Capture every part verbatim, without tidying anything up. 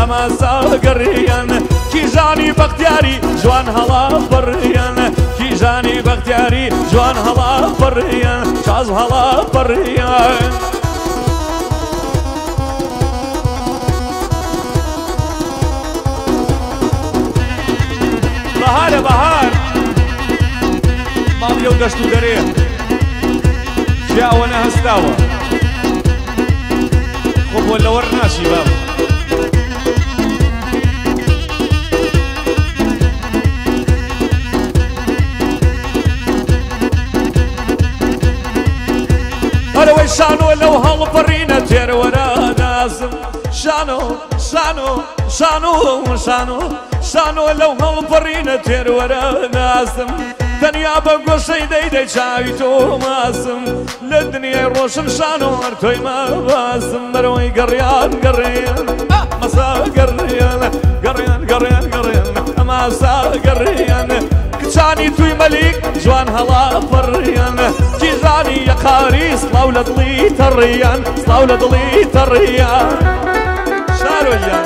ئەمە ساگەڕیان کیژانی بەختیاری جوان هەڵا بڕیان کیژانی بەختیاری جوان هەڵا بڕیان چاز هەڵا بڕیان بەهارە بەهار ماڵیە و دەشت و دەرێ ژیاوە نەهەستاوە خۆ بۆ لەوەڕ ناچی باب هەرەوەی شانۆ لەو هەڵپەڕینە تێرەوەرە نازم شانۆ شانۆ شانۆ شانۆ شانۆ لەو هەڵپەڕینە تێرەوەرە نازم تەنیا بە گۆشەی دەیدەی چاوی تۆ ماسم لە دنیای ڕۆشن شانۆ هەر تۆی مەباسم بەرەوەی گەڕیان گەڕێن مەسا گەڕێن گەڕێن گەڕێن گەڕێن ئەماسا گەڕێن کچانی توی مەلیک جوان هەڵا پەڕیان کیژانی یەقاری سڵاو لە دڵی تەڕیان سڵاو لە دڵی تەڕیان شارۆژیان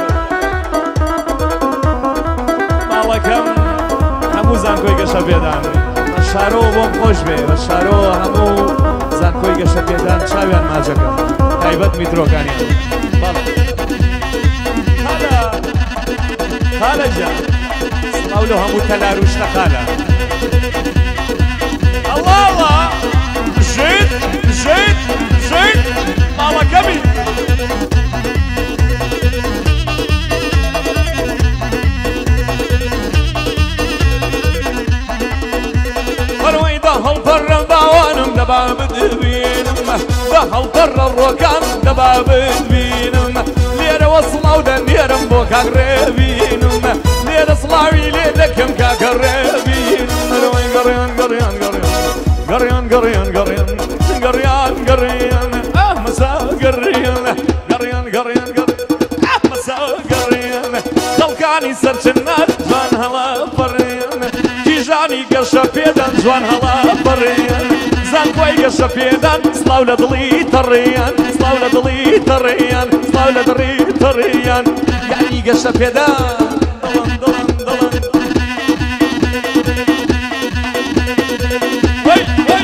ماڵەکەم هەموو زانکۆی گەشە پێدان بە شارۆ بۆم خۆش بێ بە شارۆ هەموو زانکۆی گەشە پێدان چاویان ماجەکەم تایبەت میترۆکانیان بەڵێ خالە خالە جان سڵاو لە هەموو تەلاروشتە خالە ئەڵڵا ژێت ژێت ژێت ماڵەکەمی هەڵپەڕە باوانم دەبا بدبینم بە هەڵپەڕە ڕۆکان دەبا ببینم لێرەوە سڵاو دەنێرم بۆ کاک ڕێبینم لێرە سڵاوی لێ دەکەم کاکە ڕێبینم ئەرەوەی گەڕیان گەڕیان گەڕیان گەڕیان گەڕیان گەڕیان گەڕیان گەڕیان ئەمەسا گەڕیان گەڕیان گەڕیان گەڕیان ئەمەسا گەڕیان خەڵکانی سەرچنار جوان هەڵا پەڕیان کیژانی گەشە پێدان جوان هەڵا بڕیان زانکۆی گەشە پێدان سڵاو لە دڵی تەڕیان سڵاو لە دڵی تەڕیان سڵاو لە دڵی تەڕیان یعنی گەشە پێدان دڵن دڵن دڵن وەی وەی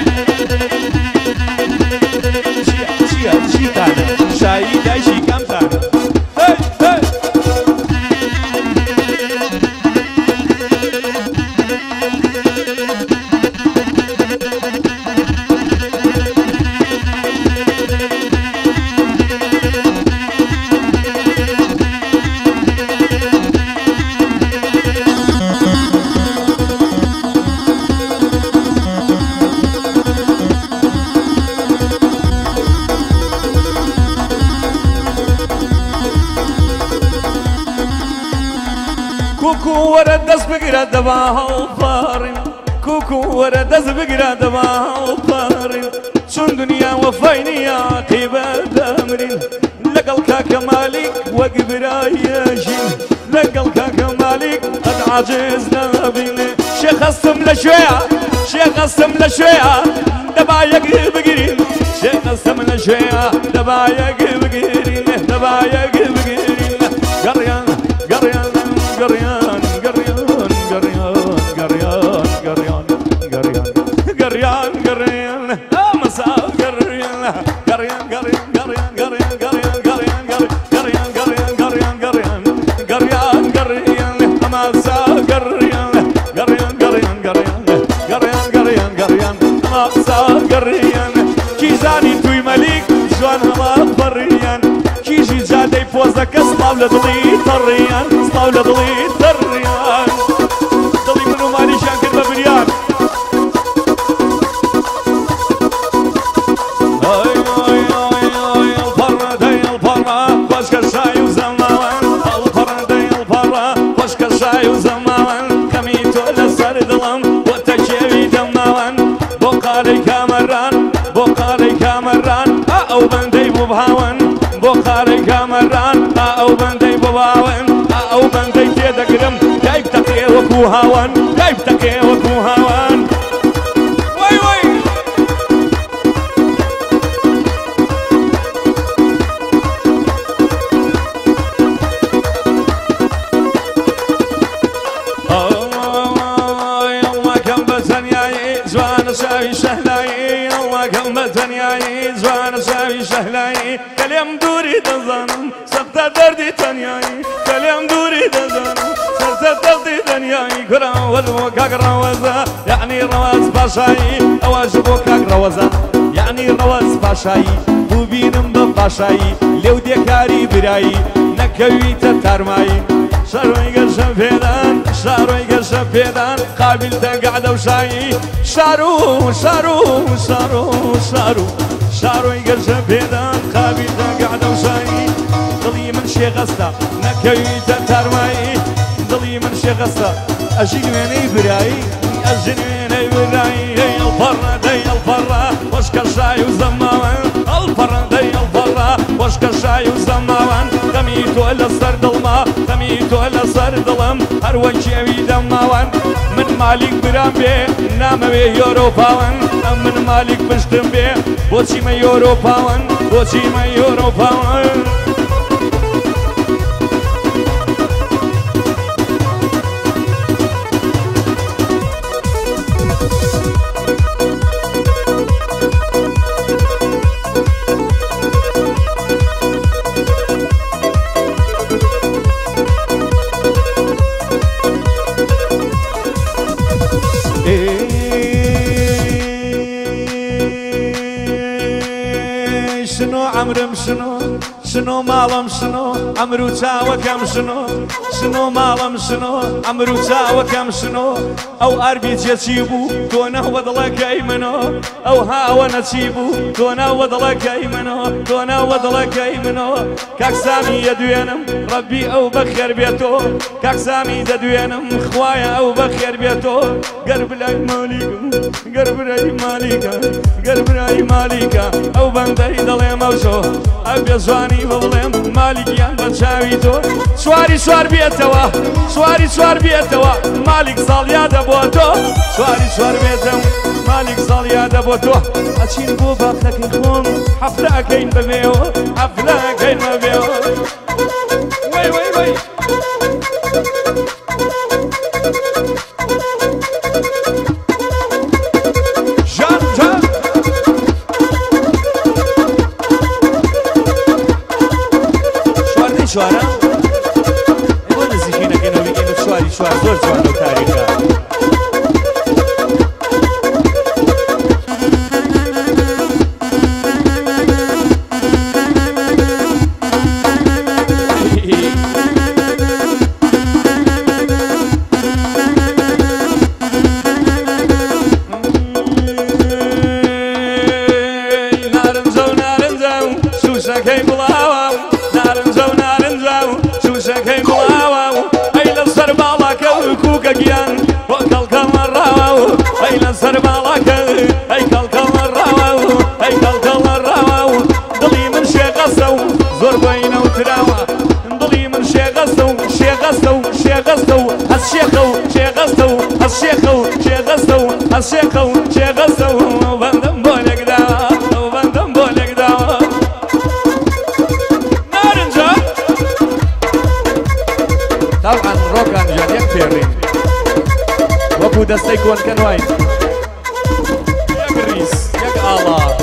چیە چیە چیتانە شایی دایشی کامتانە هەی هەی کوکو وەرە دەست بگرە دەبا هەڵپەڕین کوکو وەرە دەست بگرە دەبا هەڵپەڕین چون دنیا وەفای نییە قیبە دەمرین لەگەڵ کاکە مالیک وەک برایەژین لەگەڵ کاکە مالیک قەت عاجز نەبینێ شێخەستم لە شوێیە شێخەستم لە شوێیە دەبا یەک بگرین شێخەستم لە شوێیە دەبا یەک بگرین دەبا یەک بگرین گەڕیان گەڕیان گەڕیان گەڕیان گەڕیان گەڕیان گەڕیان گەڕیان گەڕیان گەڕیان ئەمەسا گەڕیان گەڕیان گەڕیان گەڕیان گەڕیان گەڕیان گەڕیان گەڕیان گەڕیان گەڕیان گەڕیان گەڕیان گەڕیان ئەمەسا گەڕیان گەڕیان گەڕیان گەڕیان گەڕیان گەڕیان گەڕیان ئەمەسا گەڕیان کیژانی توی مەلیک جوان هەڵا پەڕیان کیژی جادەی پۆزەکە سڵاو لە دڵی تەڕیان سڵاو لە دڵی تەڕیان دڵی من و مالیشیان کرد بە بریان هەڵپەڕە دەی هەڵپەڕە خۆشکە شای و زەماوەن هەڵپەڕە دەی هەڵپەڕە خۆشکە شای و زەماوەن کەمی تۆ لەسەر دڵم بۆ تەکێوی دەماوەن بۆ قارەی کامەران بۆ قارەی کامەران ئەو بەندەی بوو بهاوەن بۆ قارەی کامەران ئەو بەندەی بوو باوەن ئەو بەندەی تێدەگرم دایک تەقێ وەکو هاوان دایک تەقێ وەکو هاوان وەی وەی شاوي شهلاي الله كم تنياي زوان شاوي شهلاي كلام دوري تزانم سبت دردي تنياي كلام دوري تزانم سبت دردي تنياي كرا والوكاك روزا يعني رواز باشاي أواجبوكاك روزا يعني رواز باشاي بوبينم بباشاي لو ديكاري براي نكويت ترماي شاروي قرشم فيدان شاروي قرشم فيدان قابل تقعد وشاي شارو شارو شارو شارو شاروي قرشم فيدان قابل تقعد وشاي ضلي من شي غستا نكويت ترماي ضلي من شي غستا أجي ويني براي أجي ويني براي الفرة دي الفرة وش كشاي وزماوان الفرة دي الفرة وش كشاي وزماوان تميتو إلا سرد الما تميتو إلا سرد الم هر وجهي دماوان من مالك برام بي نام بي يوروباوان من مالك بشتم بي بوشي ما يوروباوان بوشي ما يوروباوان شنو عمرم شنو شنو مالم شنو عمرو تاوكم شنو شنو مالم شنو عمرو تاوكم شنو او اربي تجيبو دونا وضلك ايمنو او هاونا تجيبو دونا وضلك ايمنو دونا وضلك ايمنو كاك سامي يدوينم ربي او بخير بيتو كاك سامي يدوينم خوايا او بخير بيتو قرب لاي ماليكا قرب لاي ماليكا قرب لاي ماليكا او بندي دلي موشو ابي زواني بظلم مالك يان بتشاويتو سواري سوار بيتوا سواري سوار بيتوا مالك صال يا دبوتو سواري سوار بيتوا مالك صال يا دبوتو اشين بو باختك نكون حفله كاين بميو حفله كاين بميو وي وي وي شوارا يقول نزيكينا كانوا بيجينوا شواري شوار زور جوانو تاريخا نارنزو نارنزو شوشا كي بلاواو نارنزو شكي مواواو ايلا سربالك كوكا جيان وكل كمراواو ايلا سربالك اي كل كمراواو اي كل كمراواو ضلي من شي غسو زور بينا وتراوا ضلي من شي غسو شي غسو شي غسو هالشيخو شي غسو هالشيخو شي غسو هالشيخو شي غسو وبندم بولك داوا وبندم بولك داوا طبعا روكان جان يكفيرين وكو دستيكون كان واين يا قريس يا الله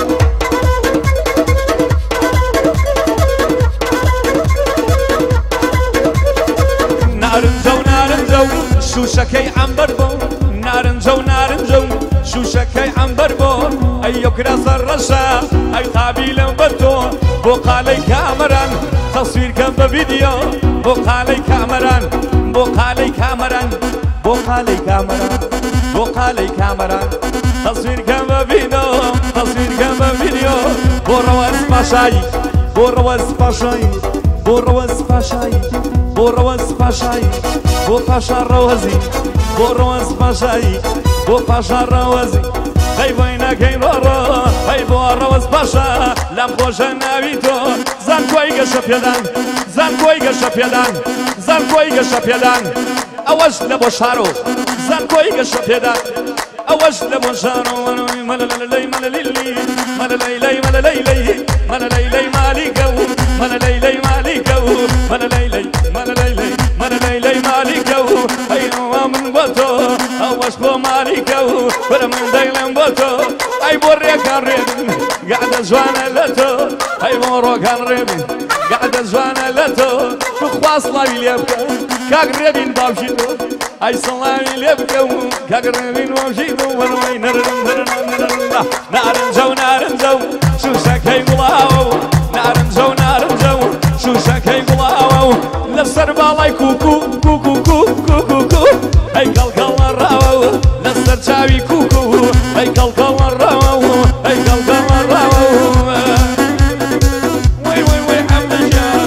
نارنزو نارنزو شو شكي عم بربو نارنزو نارنزو شو شكي عم بربو ايو كراس الرشا اي قابيل بتو بوقالي كامران تصوير كم بفيديو بوقالي كامران بوقالي كامران بوقالي كامران بوقالي كامران تصوير كم بفيديو تصوير كم بفيديو بورواز باشاي بورواز باشاي بورواز باشاي بورواز باشاي بو باشا روزي بورواز باشاي بو باشا روزي هاي بينا كاين رورو هاي بو روز باشا لم خوشا ناويتو زان كويقا شفيدان زان كويقا شفيدان زان كويقا شفيدان اوش لبو شارو زان كويقا شفيدان اوش لبو شارو ملالي ملالي ملالي ملالي ملالي ماليكو ملالي ماليكو ملالي ملالي ملالي ماليكو ايوا من من بوتو أوش بو مالكو ولا من ديلن بوتو أي بوري كان ريبن قاعدة زوانا لتو أي مورو كان ريبن قاعدة زوانا لتو بخواص لا يلبكو كاك ريبن بابشيتو أي صلاة يلبكو كاك ريبن بابشيتو ونوي نرن نرن نرن نارن زو نارن زو شو ساكي ملاو نارن زو نارن زو شو ساكي ملاو لسر بالاي كوكو كوكو كوكو كوكو هاي كالكال الراو لسر تشاوي كوكو هاي كالكال الراو هاي كالكال الراو وي وي وي حمد جان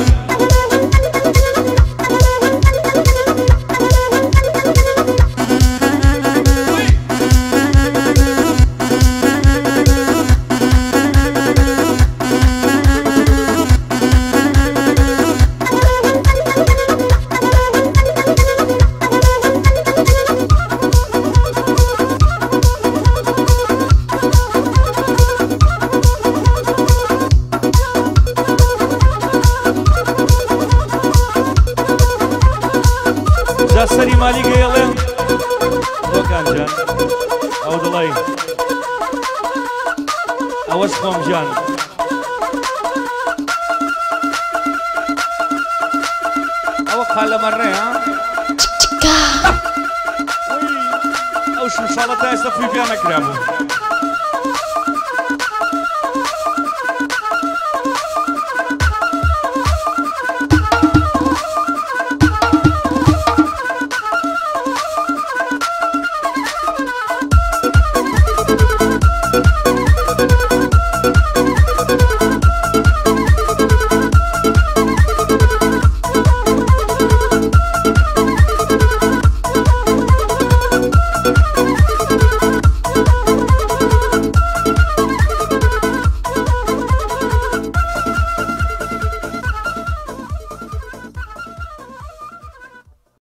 سري مالي قيلين وكان جان او دلاي اوش خوم جان او خاله مره ها او شو شالته استفي بيانا كرامو